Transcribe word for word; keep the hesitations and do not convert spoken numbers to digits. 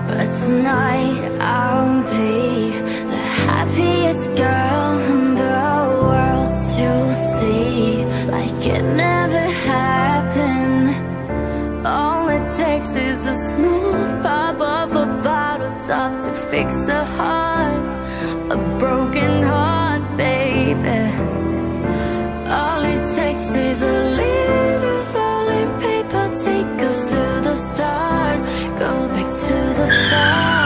but tonight I'll be the happiest girl in the world. You'll see, like it never happened. All it takes is a smooth pop of a bottle top to fix a heart, a broken heart, baby. All it takes is a little rolling paper, take us to the start, go back to the start.